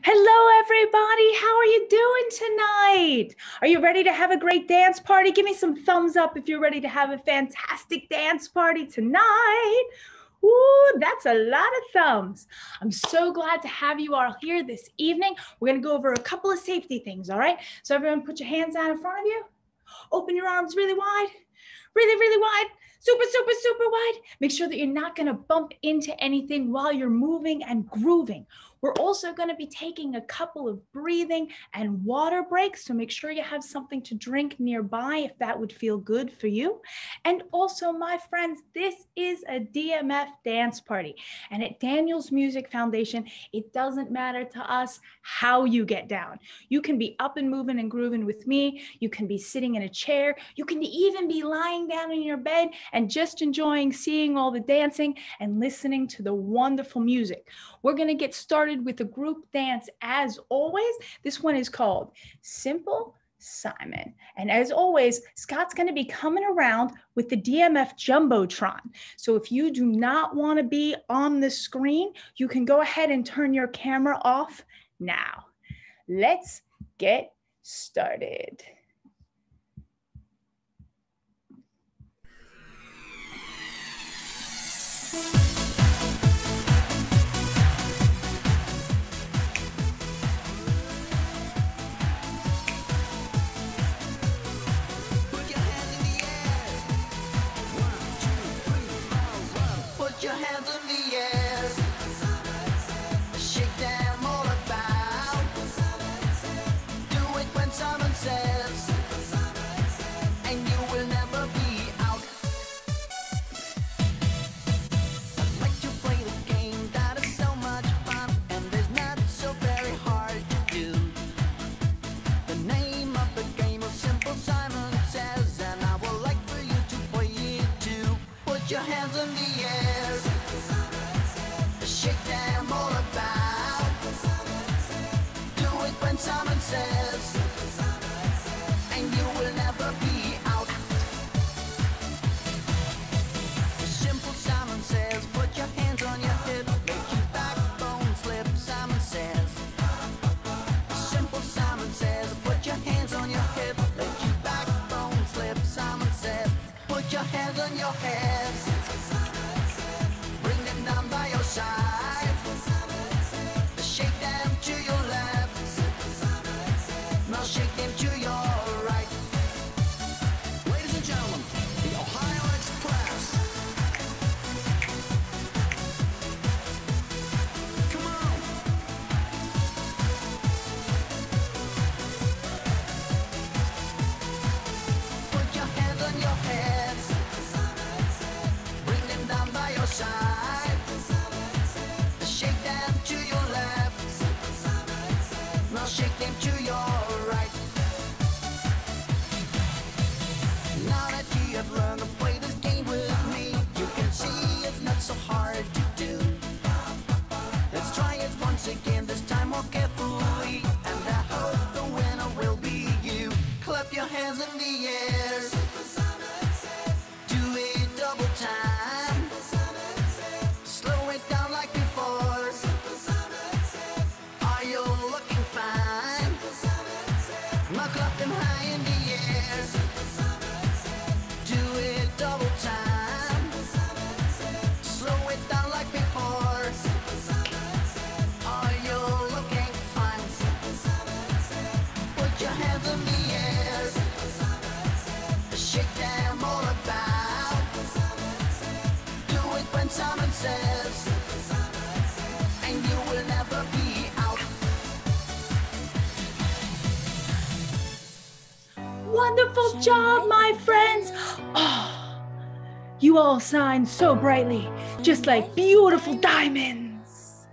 Hello, everybody. How are you doing tonight? Are you ready to have a great dance party? Give me some thumbs up if you're ready to have a fantastic dance party tonight. Ooh, that's a lot of thumbs. I'm so glad to have you all here this evening. We're going to go over a couple of safety things, all right? So everyone put your hands out in front of you. Open your arms really wide, really wide. Super, super, super wide. Make sure that you're not going to bump into anything while you're moving and grooving. We're also going to be taking a couple of breathing and water breaks, so make sure you have something to drink nearby if that would feel good for you. And also, my friends, this is a DMF dance party. And at Daniel's Music Foundation, it doesn't matter to us how you get down. You can be up and moving and grooving with me. You can be sitting in a chair. You can even be lying down in your bed and just enjoying seeing all the dancing and listening to the wonderful music. We're going to get started with a group dance as always. This one is called Simple Simon. And as always, Scott's going to be coming around with the DMF Jumbotron. So if you do not want to be on the screen, you can go ahead and turn your camera off now. Let's get started. Your hands in the air, shake them all about. Do it when someone says, and you will never be out. I'd like to play the game that is so much fun, and is not so very hard to do. The name of the game is Simple Simon Says, and I would like for you to play it too. Put your hands in the air. Shake them all about. Do it when someone says, and you will never be out. Simple Simon Says, put your hands on your hip, make your backbone slip. Simon Says. Simple Simon Says, put your hands on your hip, make your backbone slip. Simon Says, put your hands on your head, bring them down by your side. Shake them to your left, now shake them to your right. Ladies and gentlemen, the Ohio Express. Come on. Put your hands on your head, bring them down by your side. Shake them to your left, now shake them to your right. Now that you have learned to play this game with me, you can see it's not so hard to do. Let's try it once again, this time more carefully, and I hope the winner will be you. Clap your hands in the air, do it double time, slow it down like before. Are you looking fine? Now clap them high in the air, do it double time, slow it down like before. Are you looking fine? Put your hands in the air, shake them all about. Do it when someone says, and you will never be out. Wonderful job, my friends. Oh, you all shine so brightly, just like beautiful diamonds.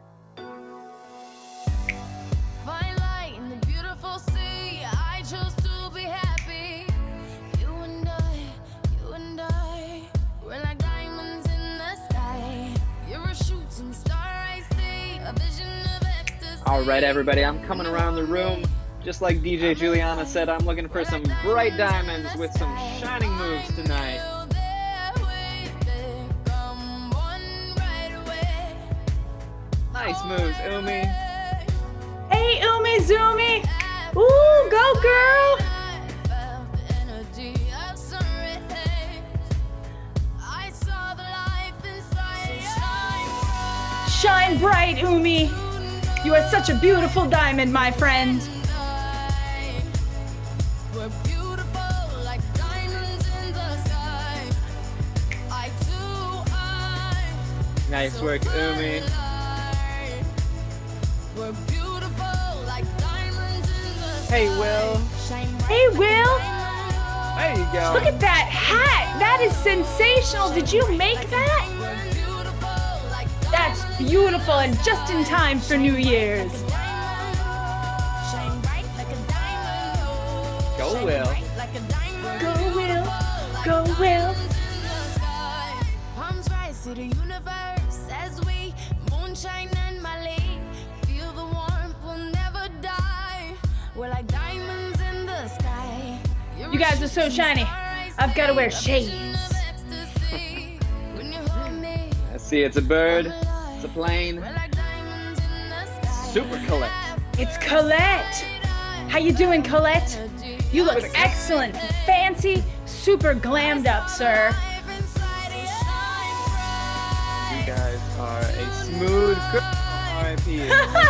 Fine light in the beautiful sea. I chose to be happy. You and I, we're like diamonds in the sky. You're a shooting star, I see, a vision of ecstasy. All right, everybody, I'm coming around the room. Just like DJ Juliana said, I'm looking for some bright diamonds with some shining moves tonight. Nice moves, Umi. Hey, Hey, Umi Zumi. Ooh, go girl. Shine bright, Umi. You are such a beautiful diamond, my friend. We're beautiful like diamonds in the sky. Nice work, Umi. We're beautiful like diamonds in the sky. Hey, Will. Hey, Will. There you go. Look at that hat. That is sensational. Did you make that? That's beautiful and just in time for New Year's. Go, Will. Go, Will. Go, Will. Palms rise to the universe as we moonshine and Malay. Feel the warmth, we'll never die. We're like diamonds in the sky. You guys are so shiny. I've got to wear shades. I see it's a bird. It's a plane. Super Colette. It's Colette. How you doing, Colette? You look excellent, fancy, super glammed up, sir. You guys are a smooth R.I.P.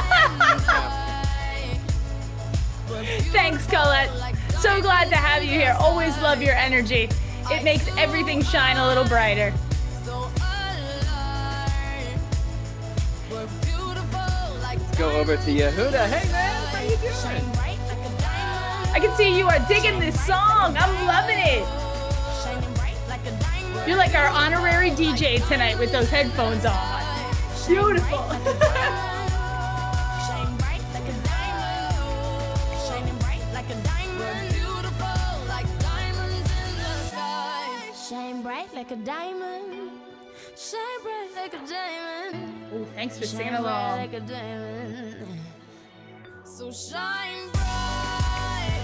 Thanks, Colette. So glad to have you here. Always love your energy. It makes everything shine a little brighter. Let's go over to Yehuda. Hey, man, how you doing? I can see you are digging this song. I'm loving it. You're like our honorary DJ tonight with those headphones on. Beautiful. Shine bright like a diamond. Shine bright like a diamond. Oh, thanks for singing Shine bright along. like a diamond. So shine bright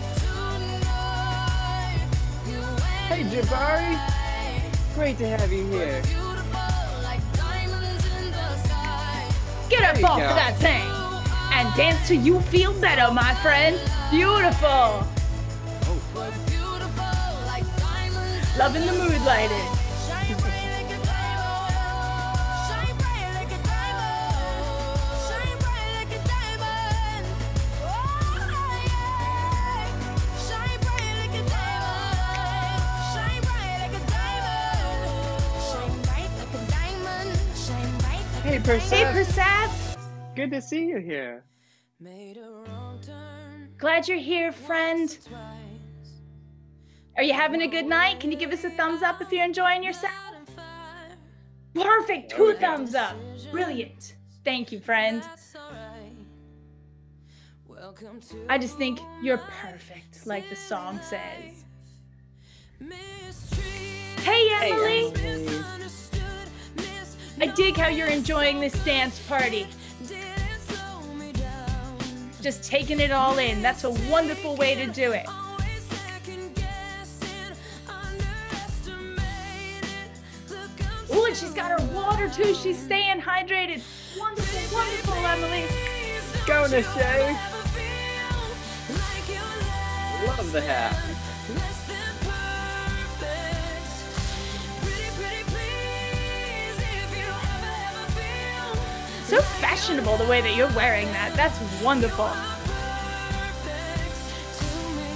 tonight. You Hey, and Jabari. Great to have you here. beautiful like diamonds in the sky. Get up There you off go. of that thing and dance till you feel better, my friend. Beautiful. We're beautiful like diamonds. Loving the mood lighting. Shine bright like a diamond. Shine bright like a diamond. Shine bright like a diamond. Oh, yeah. Shine bright like a diamond. Shine bright like a diamond. Shine bright like a diamond. Shine bright like Hey, Hey, Persef. Persef. Good to see you here. made a wrong turn Glad you're here, friend. twice. Are you having a good night? Can you give us a thumbs up if you're enjoying yourself? And fire. Perfect. 2 thumbs up. Brilliant. Thank you, friend. That's alright. Welcome to I just think you're perfect, like the song says. mistreated. Hey, Hey, Emily. Emily. Misunderstood, I dig how you're enjoying this dance party. didn't slow me down. Just taking it all in. That's a wonderful way to do it. Always second guessing, underestimated. Look, I'm Ooh, and she's got her water too. She's staying hydrated. Wonderful, wonderful, Emily. Go, Nishay. never feel like you Love the hat. less than perfect. Pretty, pretty please, if you ever feel So fashionable the way that you're wearing that. That's wonderful. perfect to me.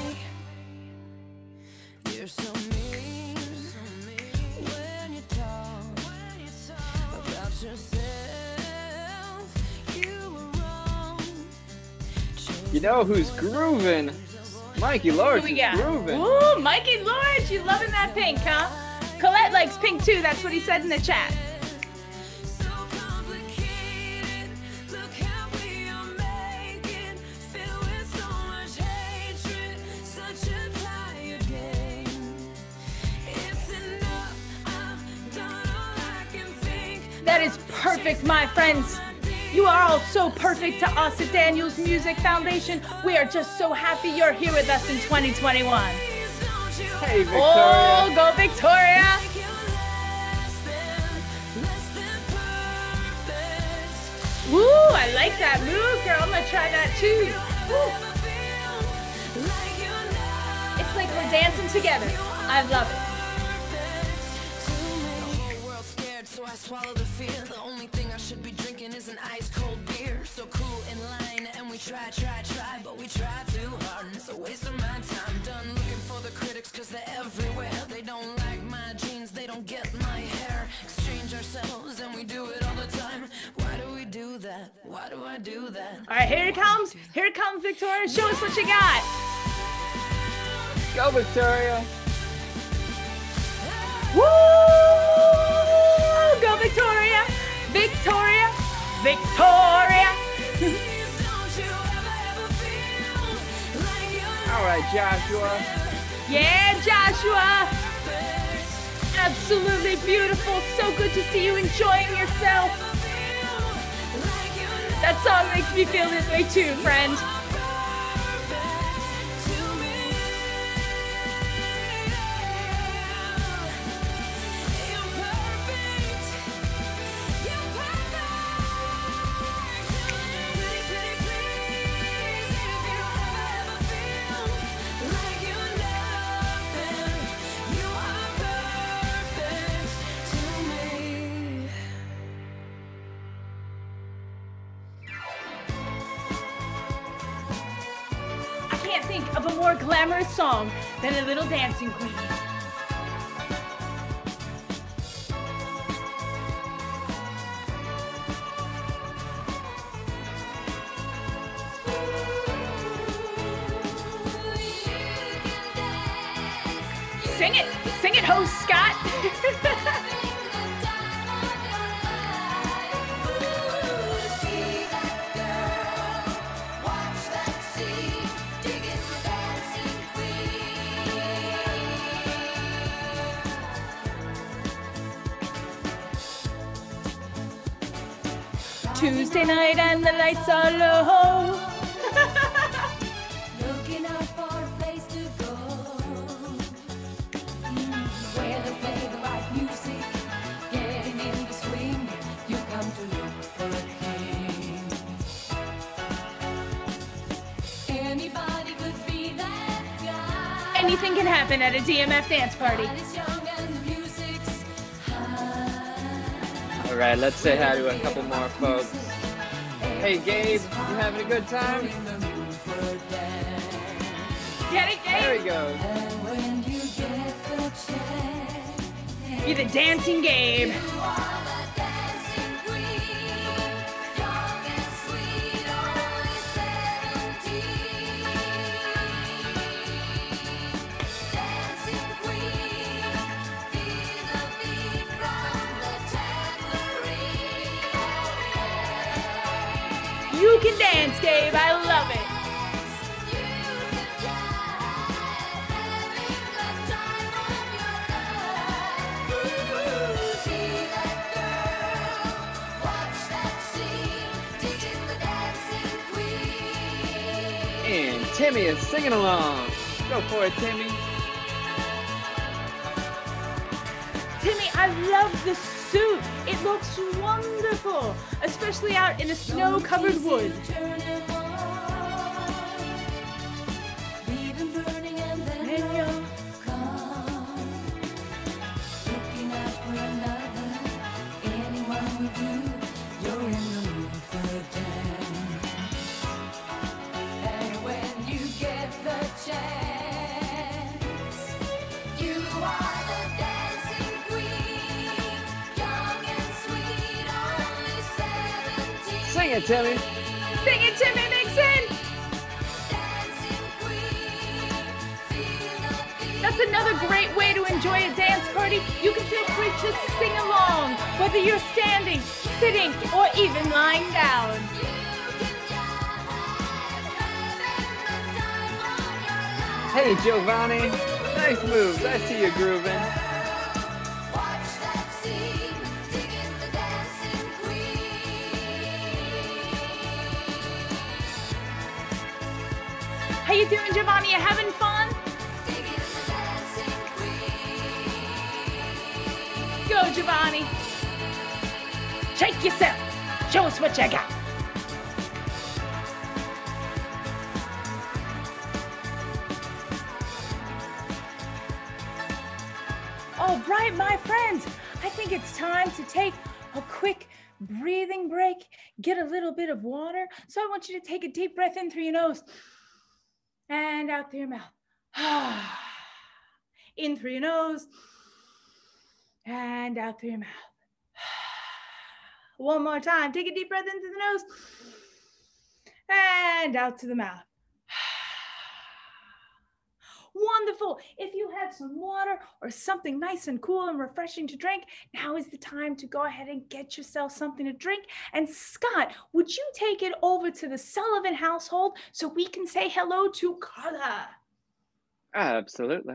You're so mean when you talk about yourself. You were wrong. You know who's grooving? Mikey Who Lawrence we is got? grooving. Ooh, Mikey Lawrence, you loving that pink, huh? Colette likes pink too. That's what he said in the chat. So complicated. Look how we are making. Filled with so much hatred. Such a tired game. It's enough. I've done all I can think. That is perfect, my friends. You are all so perfect to us at Daniel's Music Foundation. We are just so happy you're here with us in 2021. Please don't you Hey, Victoria. Oh, go Victoria. make you less than perfect. Woo, I I like that move, girl. I'm gonna try that too. Woo. It's like we're dancing together. I love it. So I swallow the fear. The only thing I should be drinking is an ice cold beer. So cool in line, and we try, but we try too hard, and it's a waste of my time. Done looking for the critics, cause they're everywhere. They don't like my jeans, they don't get my hair. Exchange ourselves, and we do it all the time. Why do we do that? Why do I do that? All right, here it comes. Here it comes, Victoria. Show us what you got. Go, Victoria. Woo! Go, Victoria! Victoria! Victoria! All right, Joshua. Yeah, Joshua! Absolutely beautiful. So good to see you enjoying yourself. That song makes me feel this way too, friend. Think of a more glamorous song than a little dancing queen. Sing it, host Scott. Tuesday night and the lights are low. Looking out for a place to go, where they play the right music, getting in the swing. You come to look for a king. Anybody could be that guy. Anything can happen at a DMF dance party. All right, let's say hi to a couple more folks. Hey, Gabe, you having a good time? Get it, Gabe? There he goes. You're the dancing Gabe. You can dance, Gabe. I love it. And Timmy is singing along. Go for it, Timmy. Timmy, I love the suit. It looks wonderful, especially out in a snow-covered wood. Sing it, Timmy. Sing it, Timmy Nixon. That's another great way to enjoy a dance party. You can feel free to sing along, whether you're standing, sitting, or even lying down. Hey, Giovanni. Nice moves. I see you grooving. How you doing, Giovanni? You having fun? Go, Giovanni. Shake yourself. Show us what you got. All right, my friends, I think it's time to take a quick breathing break, get a little bit of water. So I want you to take a deep breath in through your nose and out through your mouth. In through your nose and out through your mouth. One more time. Take a deep breath into the nose and out to the mouth. Wonderful. If you have some water or something nice and cool and refreshing to drink, now is the time to go ahead and get yourself something to drink. And Scott, would you take it over to the Sullivan household so we can say hello to Carla? Absolutely.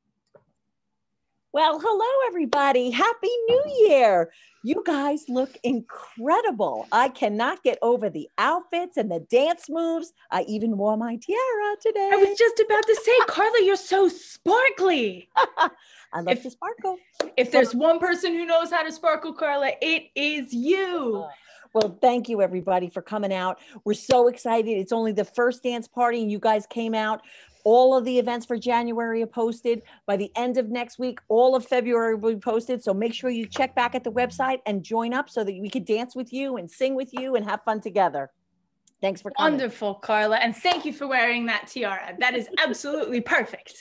Well, hello, everybody. Happy New Year. You guys look incredible. I cannot get over the outfits and the dance moves. I even wore my tiara today. I was just about to say, Carla, you're so sparkly. I love to sparkle. If there's one person who knows how to sparkle, Carla, it is you. Well, thank you, everybody, for coming out. We're so excited. It's only the first dance party, and you guys came out. All of the events for January are posted. By the end of next week, all of February will be posted. So make sure you check back at the website and join up so that we can dance with you and sing with you and have fun together. Thanks for coming. Wonderful, Carla. And thank you for wearing that tiara. That is absolutely perfect.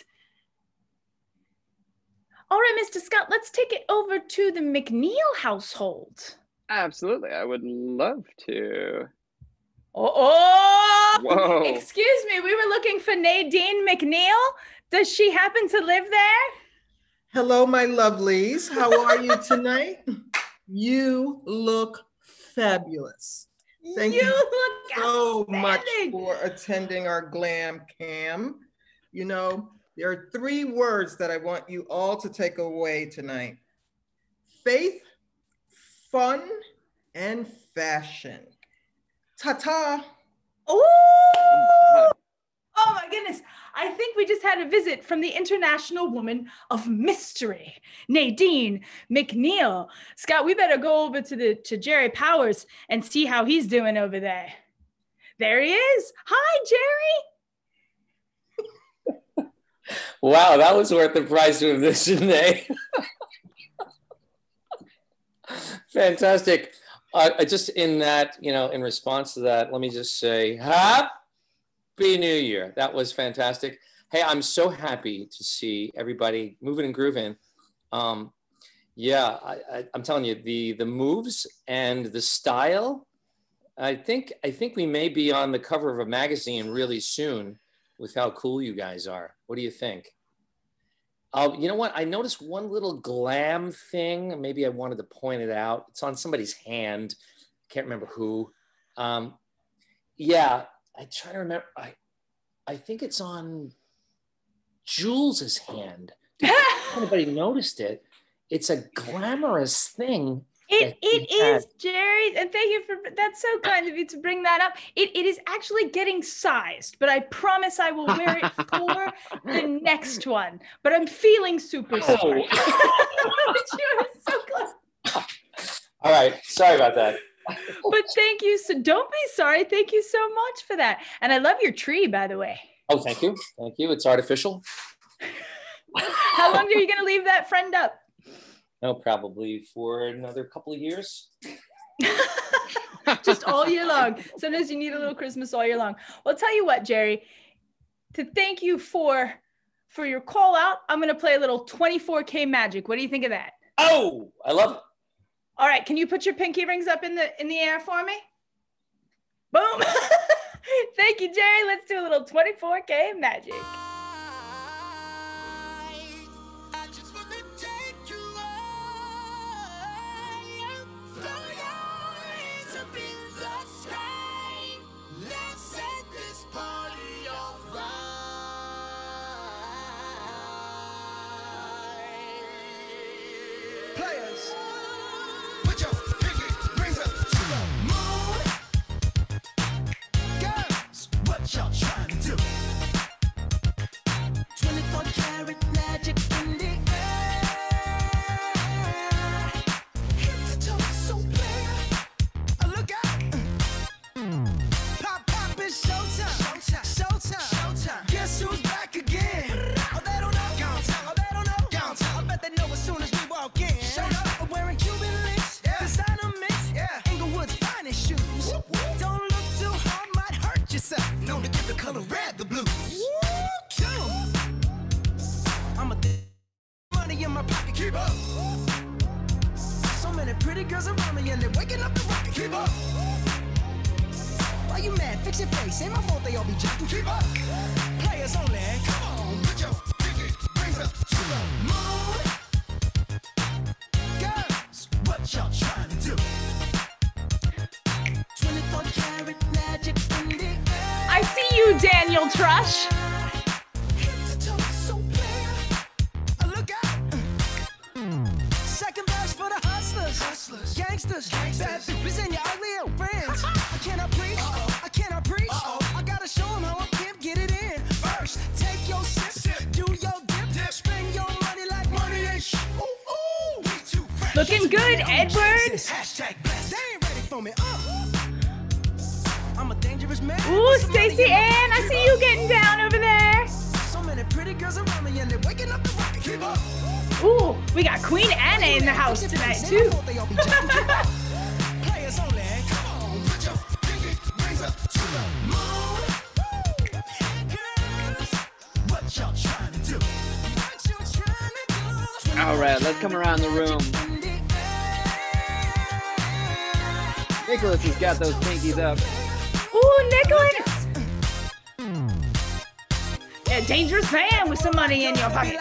All right, Mr. Scott, let's take it over to the McNeil household. Absolutely. I would love to. Oh, Whoa. Excuse me. We were looking for Nadine McNeil. Does she happen to live there? Hello, my lovelies. How are you tonight? You look fabulous. Thank you look so much outstanding. for attending our Glam Cam. You know, there are 3 words that I want you all to take away tonight: faith, fun, and fashion. Ta-ta. Oh, oh my goodness. I think we just had a visit from the International Woman of Mystery, Nadine McNeil. Scott, we better go over to Jerry Powers and see how he's doing over there. There he is. Hi, Jerry. Wow, that was worth the price of admission, eh? Fantastic. Just in that, in response to that, let me just say, Happy New Year. That was fantastic. Hey, I'm so happy to see everybody moving and grooving. Yeah, I'm telling you, the moves and the style, I think we may be on the cover of a magazine really soon with how cool you guys are. What do you think? You know what? I noticed one little glam thing. Maybe I wanted to point it out. It's on somebody's hand. Can't remember who. Yeah, I try to remember. I think it's on Jules's hand. If anybody noticed it, it's a glamorous thing. It is, Jerry, and thank you that's so kind of you to bring that up. It is actually getting sized, but I promise I will wear it for the next one. But I'm feeling super sorry. You're so close. All right, sorry about that. But thank you. So don't be sorry. Thank you so much for that. And I love your tree, by the way. Oh, thank you. Thank you. It's artificial. How long are you going to leave that friend up? No, probably for another couple of years. Just all year long. Sometimes you need a little Christmas all year long. Well, I'll tell you what, Jerry, to thank you for your call out, I'm going to play a little 24K magic. What do you think of that? Oh, I love it. All right. Can you put your pinky rings up in the air for me? Boom. Thank you, Jerry. Let's do a little 24K magic. I just wanna take you up in the sky. Let's set this party on fire. Players, put your pinky rings up to the moon. Girls, what y'all trying to do? 24 karat magic in the air. Head to toe, so clear. Look out. Pop, it's showtime. Showtime. Guess who's back again? Oh, they don't know. Oh, they don't know. I bet they know as soon as Don't look too hard, might hurt yourself. Known to give the color red the blues. I'm a money in my pocket, keep up. So many pretty girls around me and they're waking up the rocket, keep up. Why you mad? Fix your face. Ain't my fault they all be jocking, keep up. Players only, come on, put your pinky rings up to the moon. Girls, what y'all trying to do? 24 karat magic in the air. I see you, Daniel Trush. Head to toe, so clear. Look out. Second verse for the hustlers, gangsters, bad bitches and your ugly friends. I cannot preach, I cannot preach. I gotta show them how I can get it in. First, take your sip, do your dip, spend your money like money ain't shit. Ooh, ooh, we too fresh. Looking good, Edward. Hashtag blessed. They ain't ready for me. I'm a dangerous man. Ooh, Stacey Ann, I see you getting down over there. So many pretty girls around me and they're waking up the rocket. Keep up. Ooh, we got Queen Anna in the house tonight, too. Players only. Come on, put your pinky rings up to the moon. Girls, what y'all trying to do? What you trying to do? All right, let's come around the room. Nicholas has got those pinkies up. Ooh, Nicholas. A dangerous man with some money in your pocket.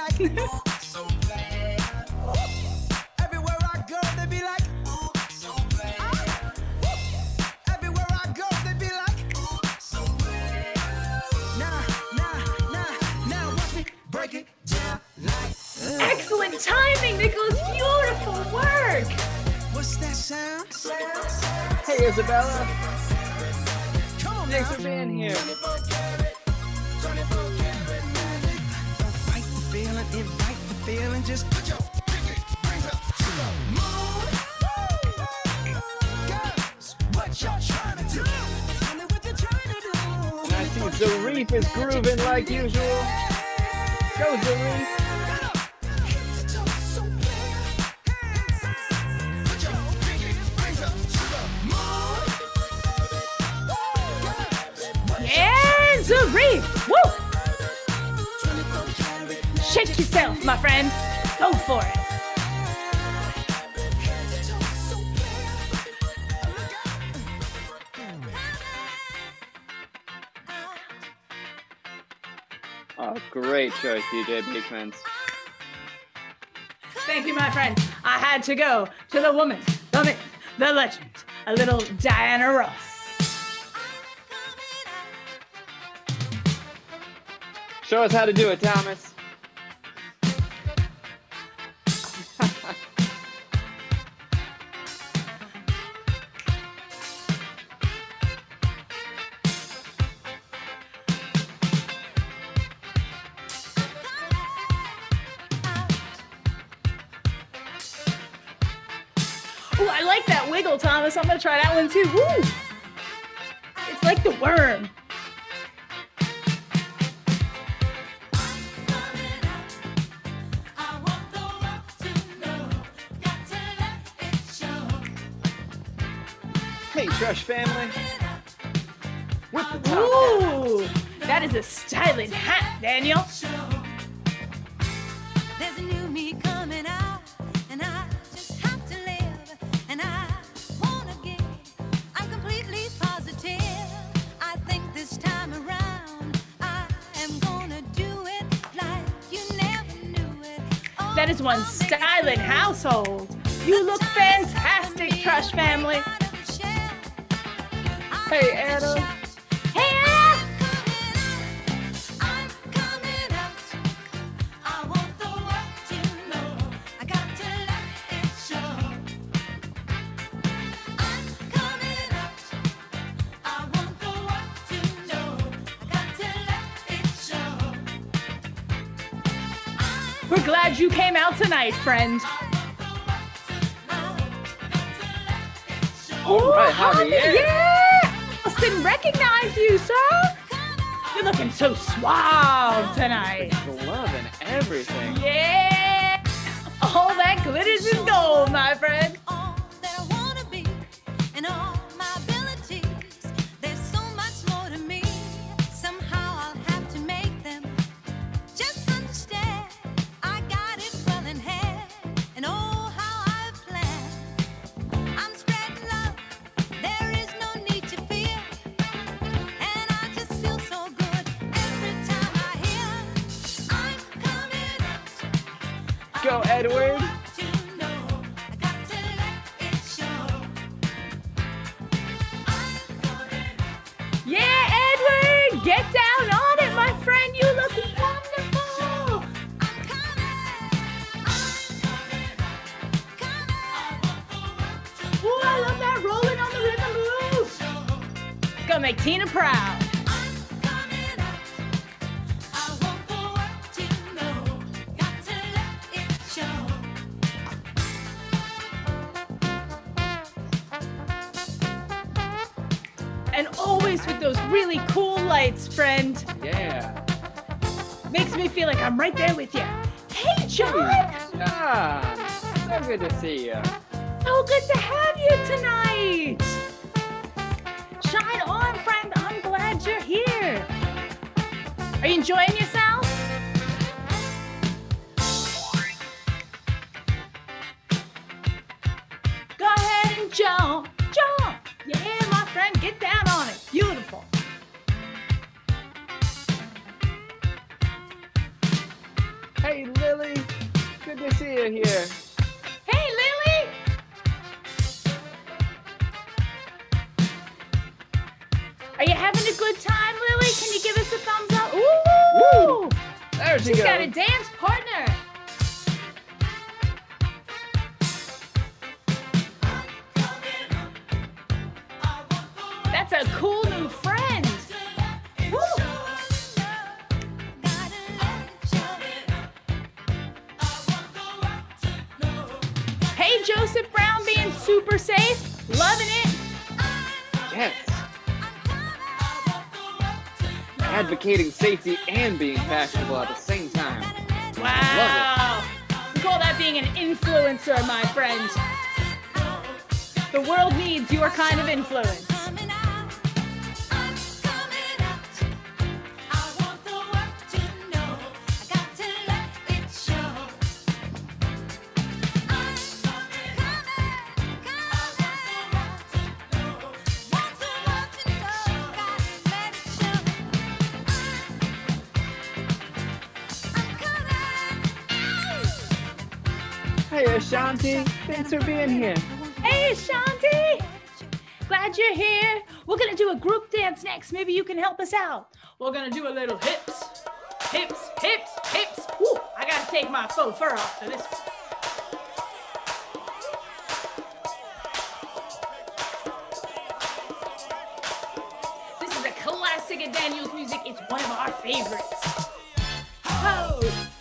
Everywhere I go, they be like, everywhere I go, they be like, now, watch me break it down like. Excellent timing, Nicholas. Beautiful work. What's that sound? Hey, Isabella. Come on, Thanks now. for being here. Don't fight the feeling, invite the feeling. Just put your pinky rings up to the moon. Girls, what y'all trying to do? Tell me what you're trying to do. And I see Zarif is grooving like usual. Go, Zarif. Head to toe, so clear. Put your pinky rings up to the moon. Girls, what Yeah, Zarif. Woo! 24 karat Shake yourself, my friend. Go for it. head to toe, so clear. Oh, great choice, DJ Beekmans. Thank you, my friend. I had to go to the woman, the myth, the legend, a little Diana Ross. Show us how to do it, Thomas. Ooh, I like that wiggle, Thomas. I'm gonna try that one too. Woo! It's like the worm. Hey, Trush family. With the top hat. Ooh, that is a styling hat, Daniel. There's a new me coming out, and I just have to live, and I wanna give. I'm completely positive. I think this time around, I am gonna do it like you never knew it. Oh, That is one styling household. You look fantastic, Trush family. Hey, Anna. Hey, Anna. I'm coming out. I want the world to know. I got to let it show. I'm coming out. I want the world to know. I got to let it show. We're glad you came out tonight, friend. All right, Javier. Yeah! Austin, recognize you, sir. You're looking so suave tonight. Glove and everything. Yeah! All that glitters is gold, my friend. All that I wanna be and all my abilities. go, Edward. Yeah, Edward, get down on it, my friend. You look wonderful. Ooh, I love that rolling on the rhythm move. It's gonna make Tina proud. And always with those really cool lights, friend. Yeah. Makes me feel like I'm right there with you. Hey, John. John, so good to see you. So good to have you tonight. Shine on, friend. I'm glad you're here. Are you enjoying yourself? Go ahead and jump, jump. Yeah, my friend, get down on it. Beautiful. Hey, Lily. Good to see you here. Hey, Lily. Are you having a good time, Lily? Can you give us a thumbs up? Ooh! Woo! There she She's goes. got a dance partner. That's a cool new friend. Woo! Hey, Joseph Brown being super safe. Loving it. Yes. Advocating safety and being fashionable at the same time. Wow. We call that being an influencer, my friend. The world needs your kind of influence. Hey, Ashanti. Thanks for being here. Hey, Ashanti. Glad you're here. We're going to do a group dance next. Maybe you can help us out. We're going to do a little hips. Hips, hips, hips. Woo, I got to take my faux fur off for this one. This is a classic of Daniel's music. It's one of our favorites. Ho!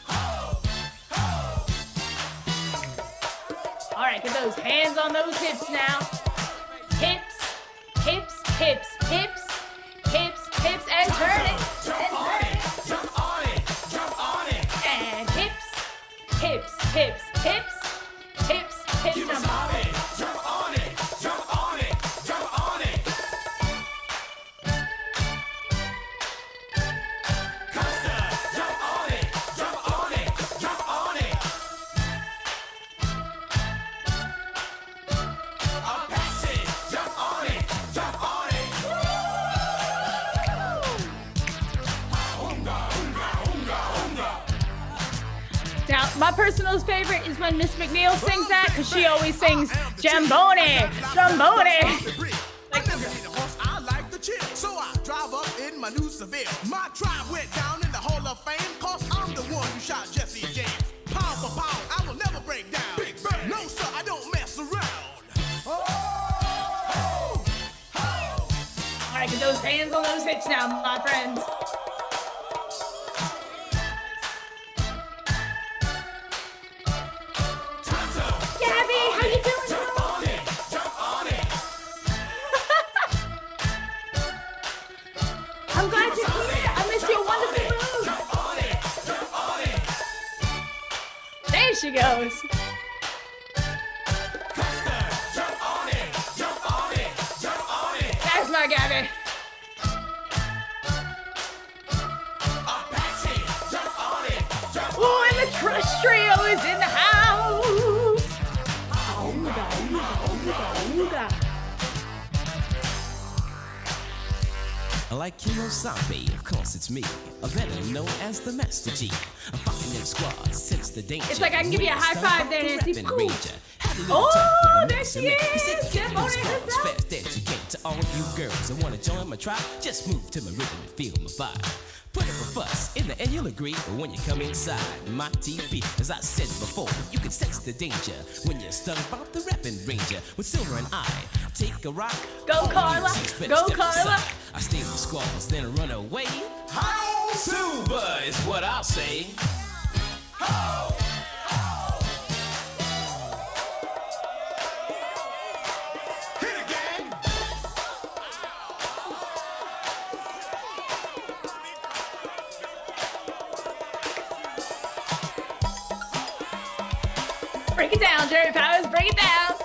All right, get those hands on those hips now. Hips, hips, hips, hips, hips, hips, and turn it. And turn it. Jump on it, jump on it. And hips, hips, hips, hips, hips, hips. Keep us on it, jump on it, jump on it, jump on it. Costa, jump on it, jump on it, jump on it. Apache, jump on it, jump on it. Unga, unga, unga, unga. Now, my personal favorite is when Miss McNeil sings that, because she always sings Jambone, Jambone. Like the horse, I like the chill. So I drive up in my new Seville. My tribe went down in the Hall of Fame, cause I'm the one who shot Jesse James. Pound for pound, I will never break down. Big Bang. No, sir, I don't mess around. Oh, All right, get those hands on those hips now, my friends. Gabby, how you doing? Jump on it, jump on it. I'm glad you're here. I missed your wonderful moves. Jump on it, jump on it. There she goes. Costa, jump on it, jump on it, jump on it. That's my Gabby. Apache, jump on it, jump on Ooh, and the Crush Trio is in the house. Ooga, ooga, ooga, ooga. Like Kiyosaki, of course it's me, better known as the Master G. I'm fucking in squad since the danger. It's like I can give you a high five there, Nancy. Cool. Oh, there she is. Step on it herself. Fast as you can. To all you girls that wanna join my tribe, just move to my rhythm and feel my vibe. Put up a fuss, in the end you'll agree. But when you come inside my TV, as I said before, you can sense the danger when you're stung by the rapping ranger. With Silver and I, take a rock. Go Carla, go Carla. I stay with squalls, then run away. How Silver is what I'll say. Ho! Break it down, Jerry Powers, break it down.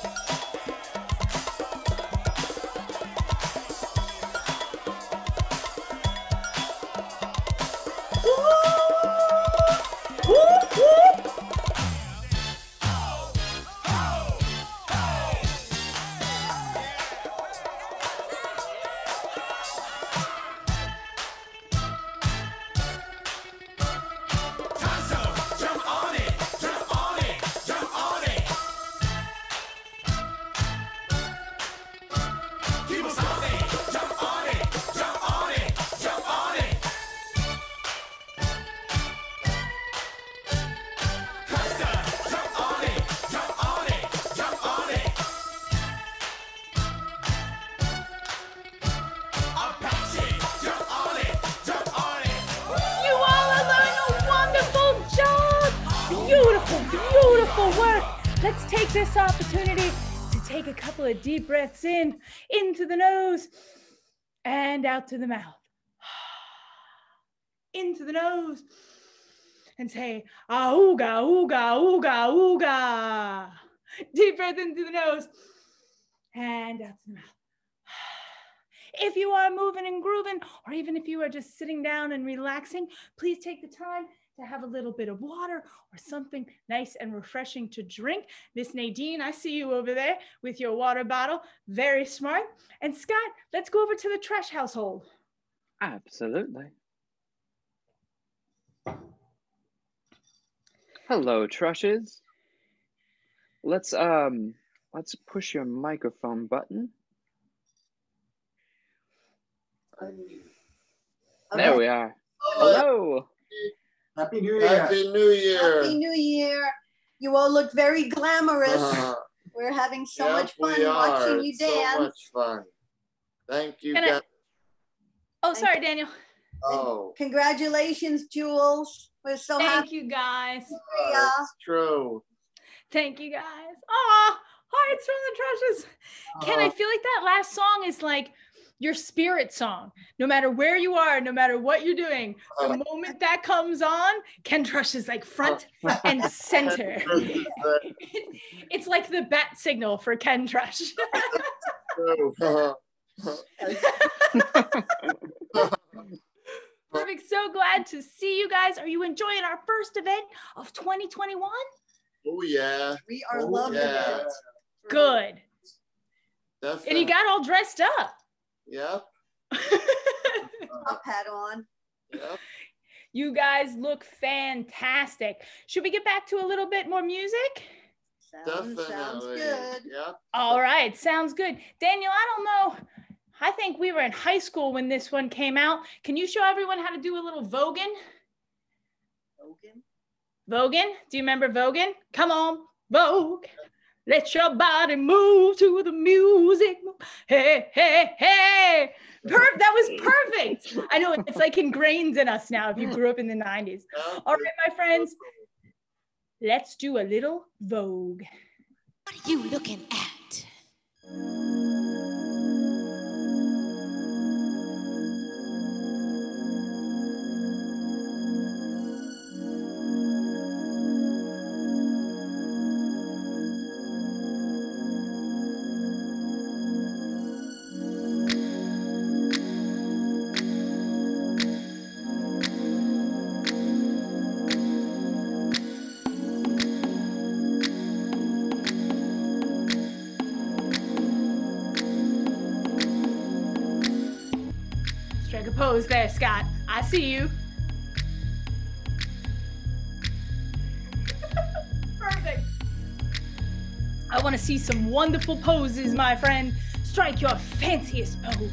Woo! Woo! Woo! Let's take this opportunity to take a couple of deep breaths into the nose and out to the mouth. Into the nose and say, ooga, ooga, ooga, ooga. Deep breath into the nose and out to the mouth. If you are moving and grooving, or even if you are just sitting down and relaxing, please take the time to have a little bit of water or something nice and refreshing to drink. Miss Nadine, I see you over there with your water bottle. Very smart. And Scott, let's go over to the trash household. Absolutely. Hello, Trushes. Let's push your microphone button. There we are. Hello. Happy New Year. Happy New Year. Happy New Year. You all look very glamorous. We're having so much fun watching you dance. So much fun. Thank you. Oh, sorry, Daniel. Oh. Congratulations, Jules. We're so happy. Thank you, guys. It's true. Thank you, guys. Oh, hearts from the Trushes. Ken, I feel like that last song is like your spirit song. No matter where you are, no matter what you're doing, the moment that comes on, Ken Trush is like front and center. It's like the bat signal for Ken Trush. Perfect. So glad to see you guys. Are you enjoying our first event of 2021? Oh, yeah. We are loving it. Good. Definitely. And you got all dressed up. Yep. Top hat on. Yep. You guys look fantastic. Should we get back to a little bit more music? Sounds good. Yep. All right, sounds good. Daniel, I don't know. I think we were in high school when this one came out. Can you show everyone how to do a little voguing? Voguing? Do you remember voguing? Come on, vogue. Let your body move to the music. Hey, hey, hey. That was perfect. I know it's like ingrained in us now if you grew up in the 90s. All right, my friends, let's do a little Vogue. What are you looking at? Strike a pose there, Scott. I see you. Perfect. I want to see some wonderful poses, my friend. Strike your fanciest pose.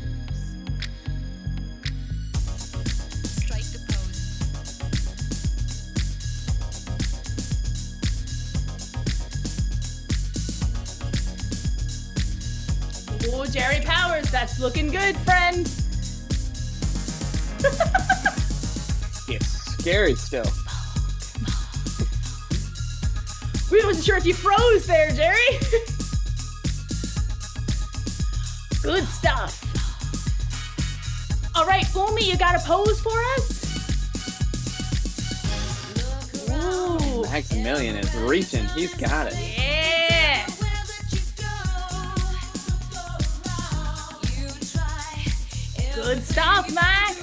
Strike the pose. Oh, Jerry Powers, that's looking good, friend. It's scary still. We wasn't sure if you froze there, Jerry. Good stuff. All right, Umi, you got a pose for us? Ooh, Maximilian is reaching. He's got it. yeah. Good stuff, Max.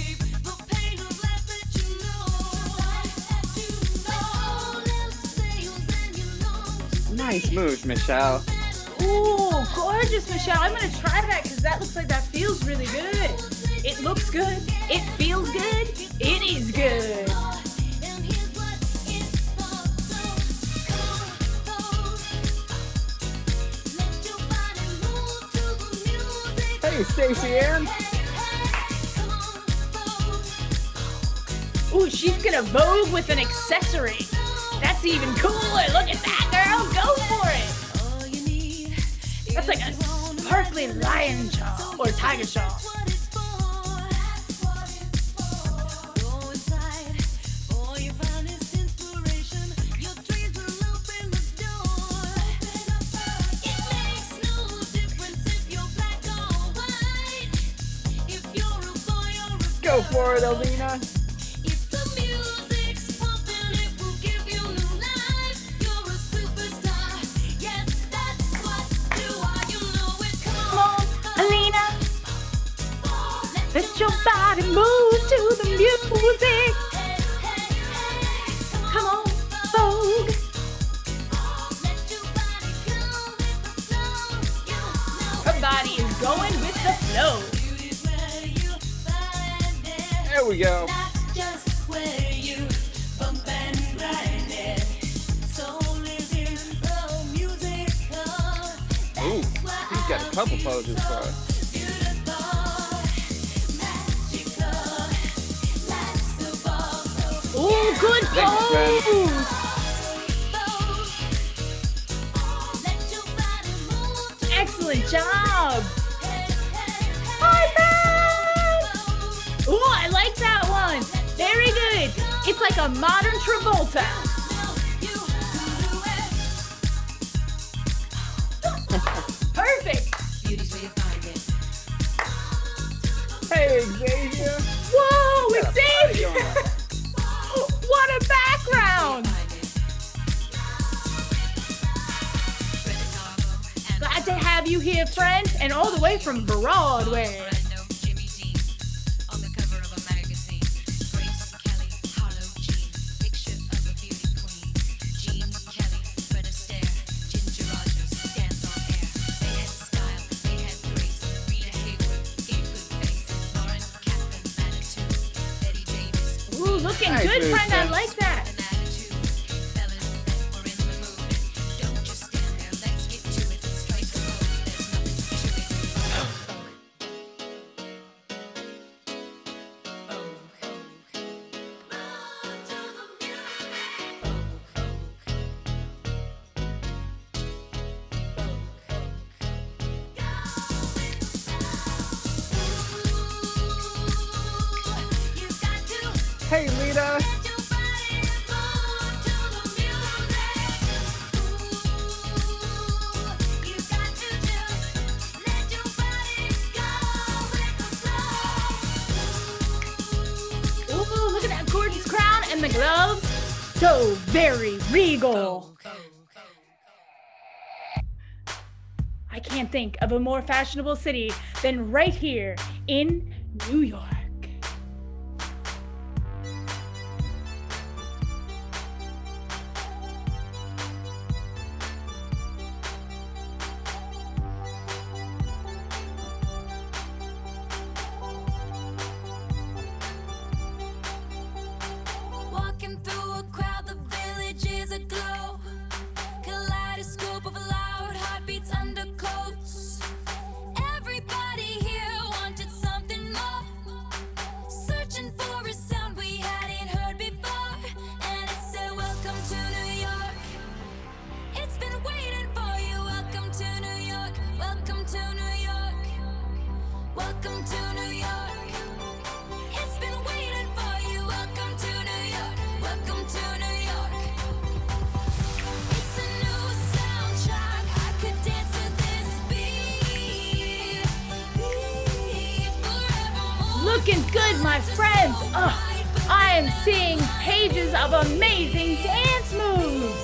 Nice moves, Michelle. Ooh, gorgeous, Michelle. I'm gonna try that because that looks like that feels really good. It looks good. It feels good. It is good. Hey, Stacey Ann. Ooh, she's gonna vogue with an accessory. That's even cooler. Look at that, girl. Go for it. That's like a sparkling lion jaw or tiger jaw. Go for it, Alina. Let your body move to the music. Come on, Vogue. Her body is going with the flow. There we go. Ooh, he's got a couple poses for us. Ooh, good Thanks, friend. pose. Excellent job. High five. Ooh, I like that one. Very good. It's like a modern Travolta. Perfect. Hey, Xavier. Whoa, Got a party Xavier. going on. What a background. Glad to have you here, friend, and all the way from Broadway. Ooh, looking Nice good, move, friend. I friend. like that. Hey, Lita. Ooh, look at that gorgeous crown and the gloves. So very regal. I can't think of a more fashionable city than right here in New York. Looking good, my friends. I am seeing pages of amazing dance moves.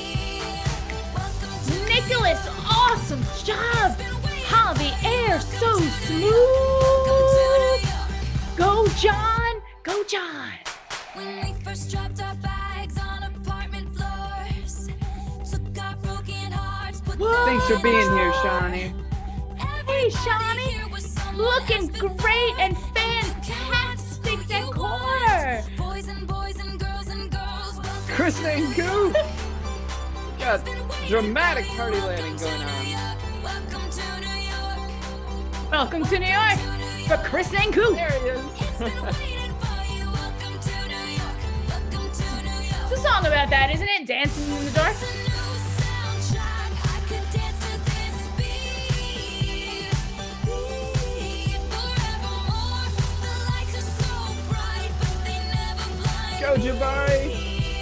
Nicholas, awesome job. Javier, so smooth. Go, John. Go, John. When we first dropped our bags on apartment floors, took our broken hearts, put Thanks for being here, Shawnee. Hey, Shawnee. Looking great and fantastic decor. boys and girls and girls. Chris and Goo. Got dramatic party landing going on. Welcome to New York. Welcome to New York for Chris and Goo. There he is. It's a song about that, isn't it? Dancing in the dark. Go, Jabari.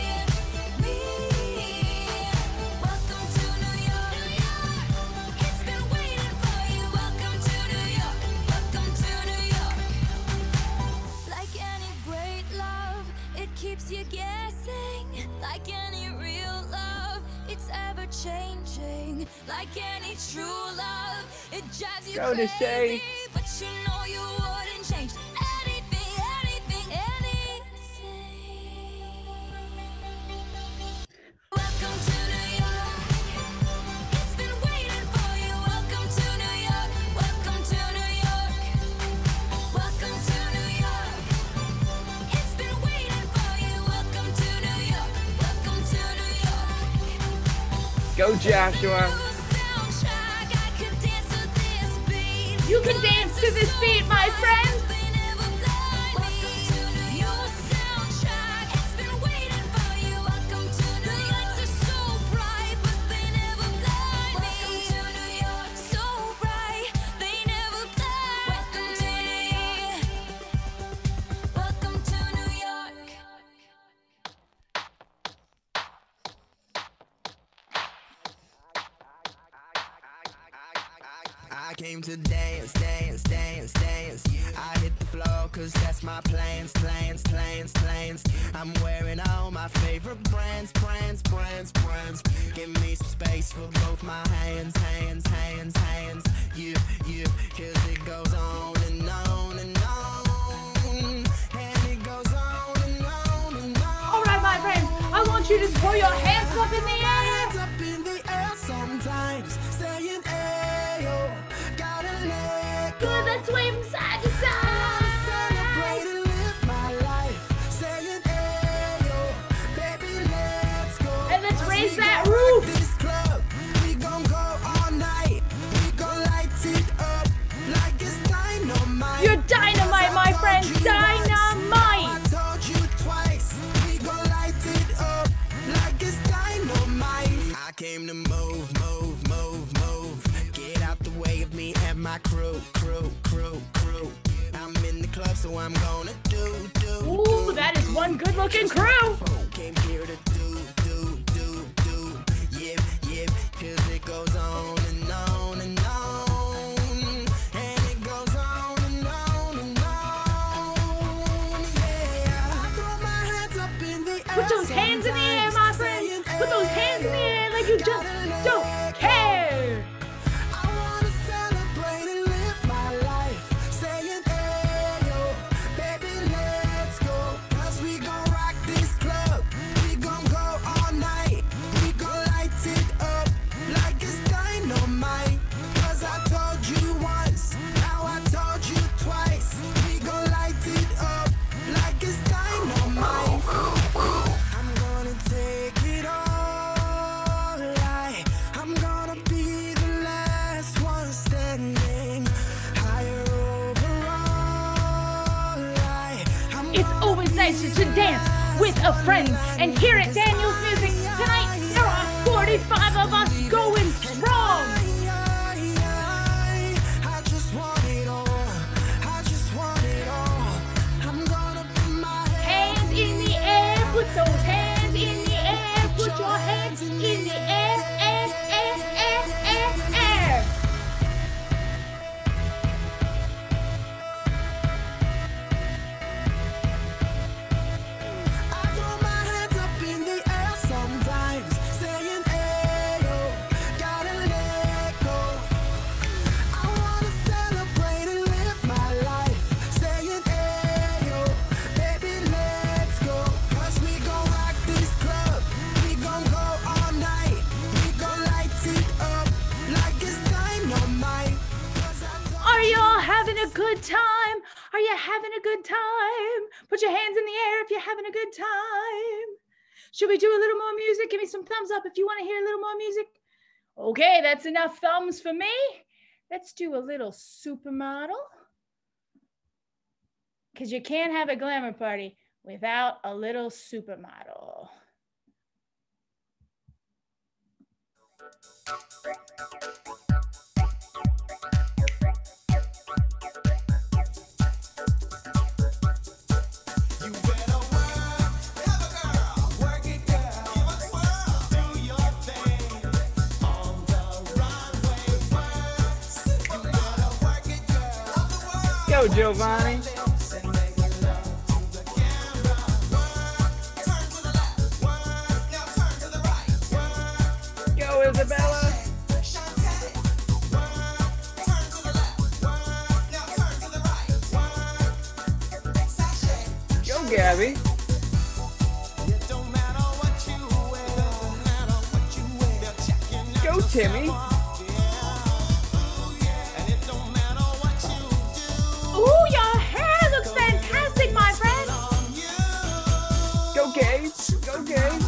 Keeps you guessing, like any real love, it's ever changing. Like any true love, it drives you Go to crazy, Shay. but you know you wouldn't change anything. Welcome to New York. It's been waiting for you. Welcome to New York. Welcome to New York. Welcome to New York. It's been waiting for you. Welcome to New York. Welcome to New York. Go, Joshua. Soundtrack, I could dance to this beat. You can dance to this beat, my friends. They never blind me. Welcome to New York. Soundtrack, it's been waiting for you. Welcome to New York. The lights are so bright, but they never blind me. Welcome to New York. So bright, they never blind. Welcome to New York. Welcome to New York. I came to dance, dance, dance, dance. I hit the floor cause that's my plans, plans, plans, plans. I'm wearing all my favorite brands, brands, brands, brands. Give me some space for both my hands, hands, hands, hands. You, cause it goes on and on and on. And it goes on and on and on. All right, my friends, I want you to throw your hands up in the air. Hands up in the air sometimes, saying ayo, gotta let go. Good, let's wave them side to side. Celebrate and live my life, saying ayo, baby, let's go. And let's raise We that gon' roof. rock this club, we gon' go all night. We gon' light it up like it's dynamite. You're dynamite, my friends, I dynamite. told you twice, we gon' light it up like it's dynamite. I came to move, move, move, move. Get out the way of me and my crew, crew, crew, crew. I'm in the club, so I'm gonna do. Ooh, that is one good-looking crew. Came here to do. Yeah, cause it goes on and on and on. And it goes on and on and on. Yeah, I throw my hands up in the air. Put those hands in the air, my friends. Put those hands in the air like you just don't care. I wanna celebrate and live my life, saying ayo, baby, let's go. Cause we gon' rock this club, we gon' go all night. We gon' light it up like it's dynamite. Cause I told you once, now I told you twice. We gon' light it up like it's dynamite. I'm gonna take it all. I'm gonna be the last one standing. Higher overall. It's always nice to dance with a friend. And here at Daniel's Music tonight, there are 45 of us going strong. I just want it all. I just want it all. I'm gonna put my Hands in the air, put those hands in the air, put your hands in the air, air, air, air, air, air. you're having a good time. Put your hands in the air if you're having a good time. Should we do a little more music? Give me some thumbs up if you want to hear a little more music. Okay, that's enough thumbs for me. Let's do a little supermodel. Because you can't have a glamour party without a little supermodel. Go, Giovanni. Go, Isabella. Go, Gabby. Go, Timmy. Ooh, your hair looks fantastic, my friend. Go, Gabe. Go, Gabe.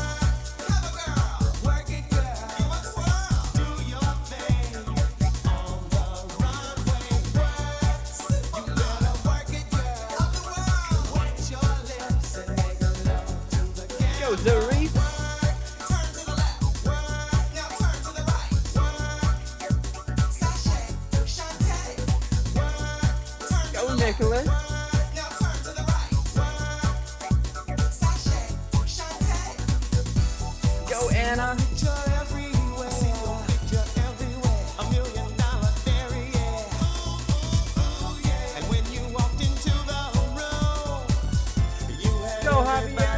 Go, Zuri. Go, Nicholas. Go, Anna. Go, Javier.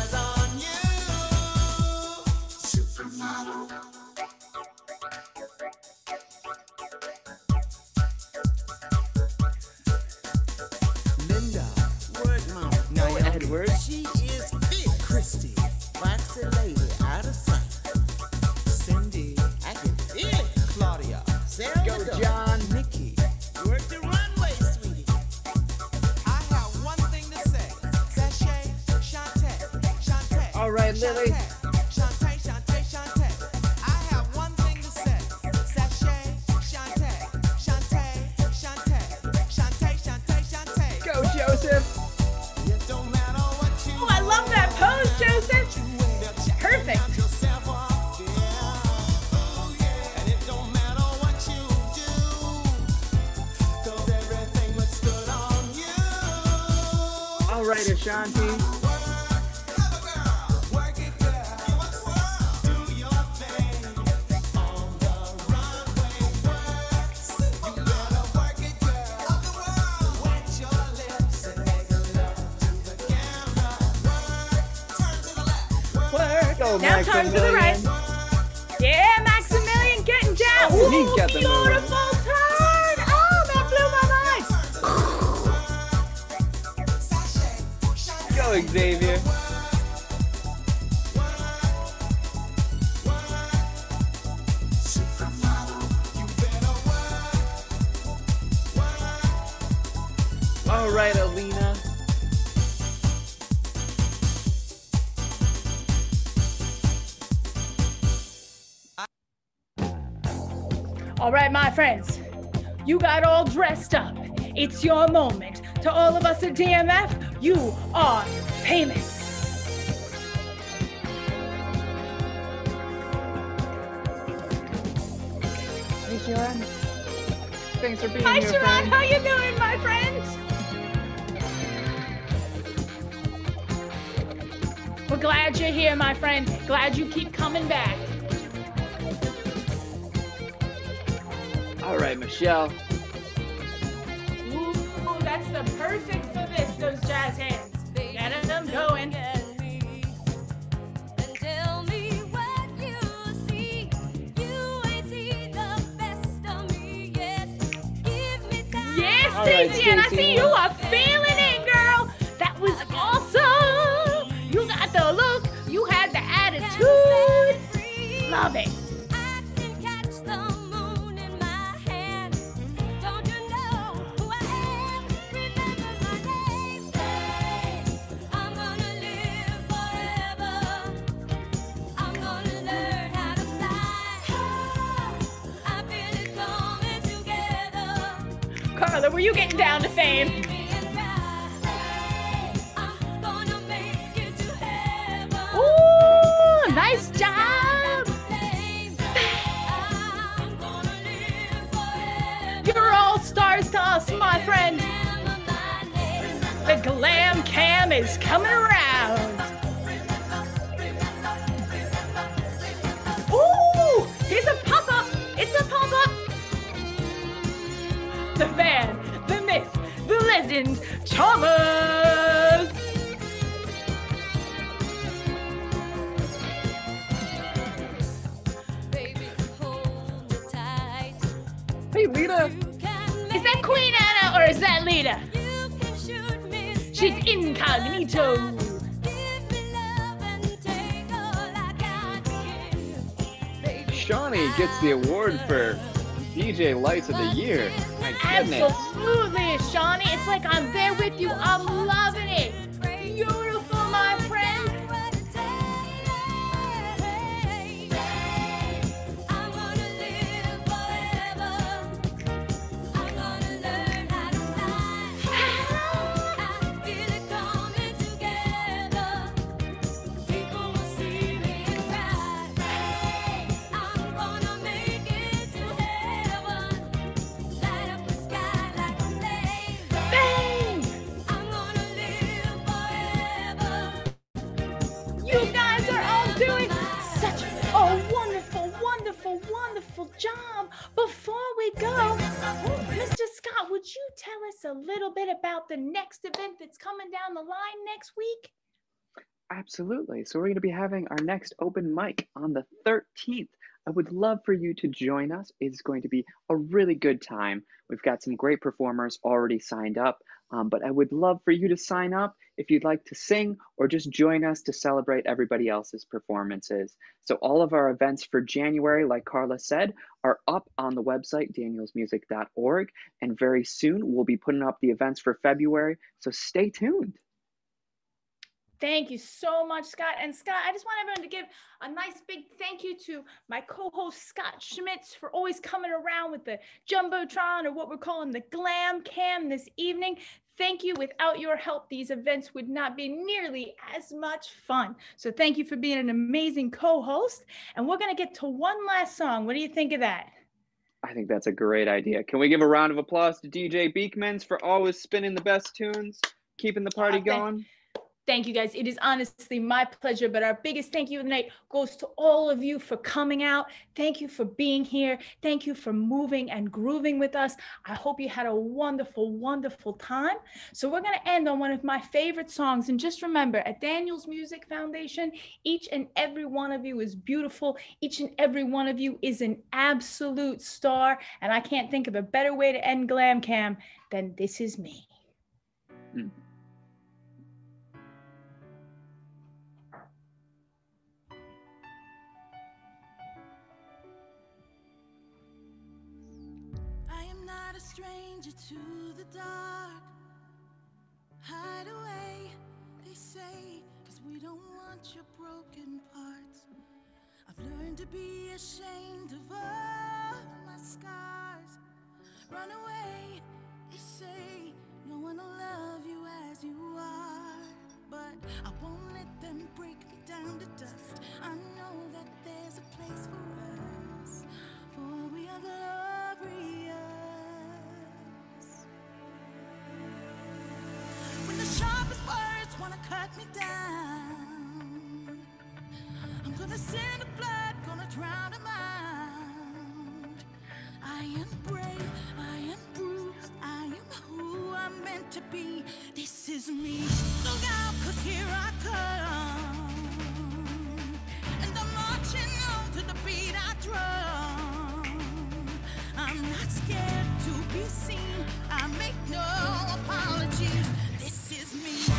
Linda, word mom. Now Go, Edward. she is fit. Christy, waxy lady, out of sight. Cindy, I can feel it. Claudia, Sarah, Go, John. Nikki, work the runway, sweetie. I have one thing to say. Sashay, Shantae, Shantae. All right, Lily. Shantae, Shantae, Shantae. I have one thing to say. Sashay, Shantae, Shantae, Shantae, Shantae, Shantae, Shantae. Go, Joseph. It don't matter what you Oh, I love that pose, Joseph. Perfect. and it don't matter what you do, 'cause everything looks good on you. All right, Ashanti. Work it, girl. Do your thing on the runway. You better work it, girl. Wet your lips and make love to the camera. Turn to the left. Work. Go, Now turn to the right. Maximilian. Yeah, Maximilian getting down. Oh, he Ooh, got the move. beautiful turn. Oh, that blew my mind. Go, Xavier. All right, Alina. All right, my friends, you got all dressed up. It's your moment. To all of us at DMF, you are famous. Hey, Sharon. Thanks for being Hi, here, Sharon. friend. How you doing, my friend? We're glad you're here, my friend. Glad you keep coming back. All right, Michelle. Ooh, that's the perfect for this, those jazz hands. Get them going. Tell me what you see. You ain't seen the best of me yet. Give me time. Yes, All right, Stacey, and I Stacey. see you are feeling it, girl. That was awesome. You got the look. You had the attitude. Love it. I can catch the moon in my hand. Don't you know who I am? Remember brother. Were you getting down to fame? Ooh, nice job. You're all stars to us, my friend. The Glam Cam is coming around. Ooh, here's a pop-up. It's a pop-up. The man, the myth, the legend, Thomas. Hey, Lita. Is that Queen Anna or is that Lita? She's incognito. Shawnee gets the award for DJ Lights of the Year. My goodness. Absolutely, Shawnee. It's like I'm there with you. I'm loving it. Beautiful, my friend. Wonderful job. Before we go, Mr. Scott, would you tell us a little bit about the next event that's coming down the line next week? Absolutely. So we're going to be having our next open mic on the 13th. I would love for you to join us. It's going to be a really good time. We've got some great performers already signed up, but I would love for you to sign up if you'd like to sing or just join us to celebrate everybody else's performances. So all of our events for January, like Carla said, are up on the website, danielsmusic.org, and very soon we'll be putting up the events for February, so stay tuned. Thank you so much, Scott. And Scott, I just want everyone to give a nice big thank you to my co-host, Scott Schmitz, for always coming around with the Jumbotron, or what we're calling the Glam Cam this evening. Thank you. Without your help, these events would not be nearly as much fun. So thank you for being an amazing co-host. And we're going to get to one last song. What do you think of that? I think that's a great idea. Can we give a round of applause to DJ Beekmans for always spinning the best tunes, keeping the party going? Thank you, guys. It is honestly my pleasure, but our biggest thank you tonight goes to all of you for coming out. Thank you for being here. Thank you for moving and grooving with us. I hope you had a wonderful, wonderful time. So we're going to end on one of my favorite songs. And just remember, at Daniels Music Foundation, each and every one of you is beautiful. Each and every one of you is an absolute star. And I can't think of a better way to end Glam Cam than This Is Me. Stranger to the dark, hide away, they say, 'cause we don't want your broken parts. I've learned to be ashamed of all my scars. Run away, they say, no one will love you as you are. But I won't let them break me down to dust. I know that there's a place for us, for we are glorious. When the sharpest words wanna cut me down, I'm gonna send the blood, gonna drown them out. I am brave, I am bruised, I am who I'm meant to be. This is me. Look out, 'cause here I come, and I'm marching on to the beat I drum. I'm not scared to be seen, I make no apologies. This is me.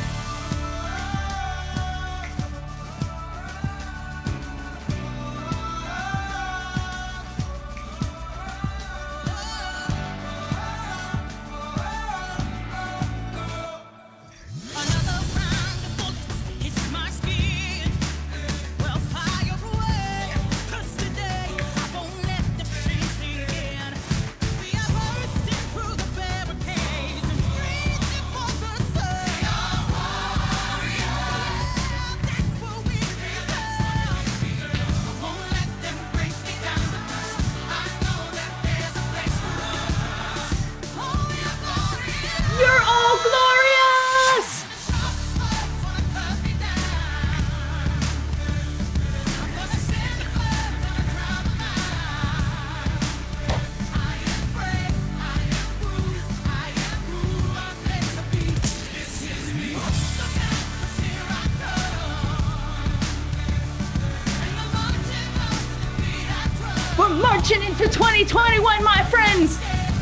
launching into 2021, my friends.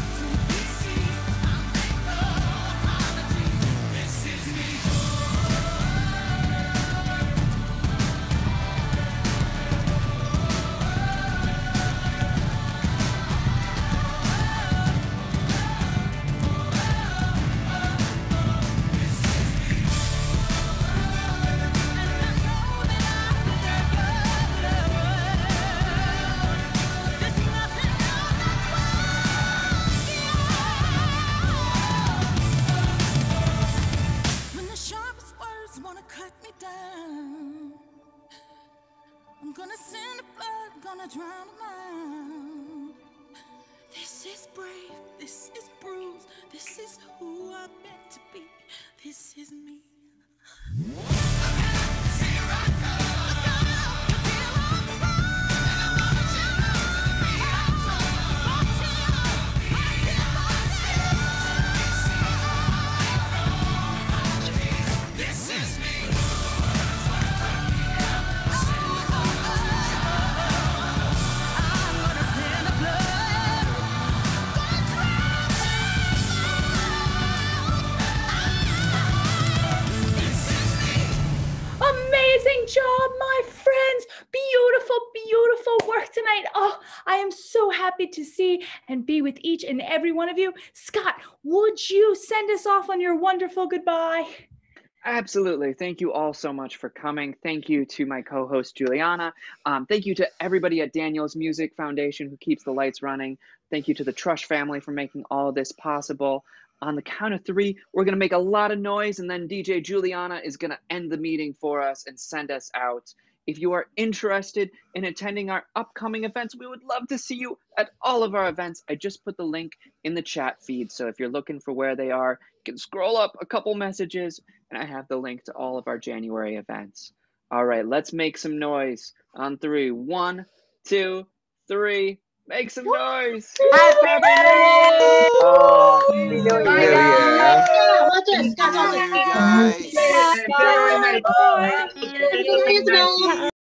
When the sharpest words wanna cut me down, I'm gonna send a flood, gonna drown a mind. This is brave, this is bruised, this is who I'm meant to be. This is me. Amazing job, my friends. Beautiful, beautiful work tonight. Oh, I am so happy to see and be with each and every one of you. Scott, would you send us off on your wonderful goodbye? Absolutely. Thank you all so much for coming. Thank you to my co-host, Juliana. Thank you to everybody at Daniel's Music Foundation who keeps the lights running. Thank you to the Trush family for making all of this possible. On the count of 3, we're going to make a lot of noise, and then DJ Juliana is going to end the meeting for us and send us out. If you are interested in attending our upcoming events, we would love to see you at all of our events. I just put the link in the chat feed, so if you're looking for where they are, you can scroll up a couple messages, and I have the link to all of our January events. All right, let's make some noise on 3. 1, 2, 3. Make some noise. Happy New Year! Oh, Happy New Bye, Year! guys. Watch it. Scott, watch it. Guys. Bye. Happy New Year, Isabel.